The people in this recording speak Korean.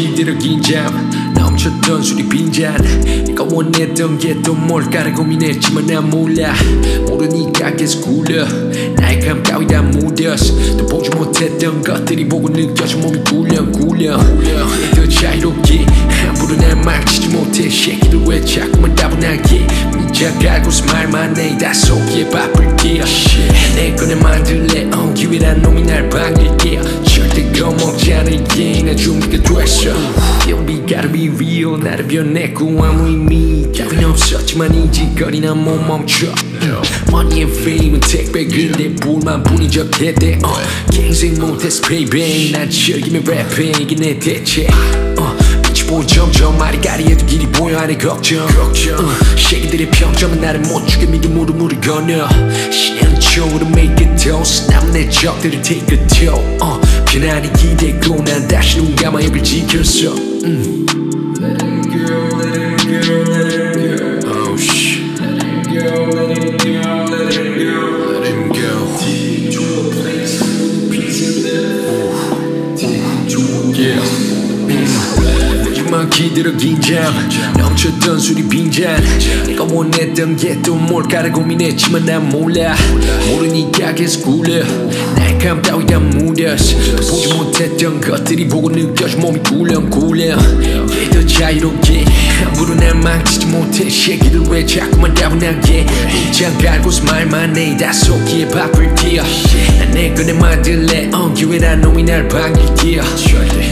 기대로 긴장 넘쳤던 술이 빈잔 내가 원했던 게 또 뭘까를 고민했지만 난 몰라 모르니까 계속 굴려 나의 감 따위 다 묻었어 또 보지 못했던 것들이 보고 느껴져 몸이 굴려 더 자유롭게 함부로 날 망치지 못해 새끼들 왜 자꾸만 따분하게 문자 갈고서 말만 해 다 속기에 바쁠게 내 꺼내 만들래 기회란 놈이 날 반길게 절대 겁먹지 않을게 나 준비가 됐어 We gotta be real 나를 변했고 아무 의미 따윈 없었지만 이 짓거리는 못 멈춰 Money and fame은 택배 근데 볼만 뿐인 적했대 갱생 못했어 baby 난 즐기며 랩해 이게 내 대체 빛이 보여 점점 말이 가리해도 길이 보여 안에 걱정 새끼들의 평점은 나를 못 죽여 믿음으로 물을 건너 신의 쪽으로 make it toast 남은 내 적들을 take a toll 편안히 기대고 난 다시 눈 감아 입을 지켰어 Let it go, let it go, let it go Oh shit Let it go, let it go, let it go Let it go Take it to a place with peace and love Take it to a place 마지막 기대로 긴장 넘쳤던 술이 빈잔 내가 원했던 게 또 뭘까를 고민했지만 난 몰라 모르니까 계속 굴려 나의 감 따위 다 묻었어 보지 못했던 것들이 보고 느껴져 몸이 굴려 더 자유롭게 함부로 날 망치지 못해 새끼들 왜 자꾸만 따분하게 문자 갈고서 말만 해 다 속기에 바쁠게 난 내 꺼내 만들래 기회란 놈이 날 반길게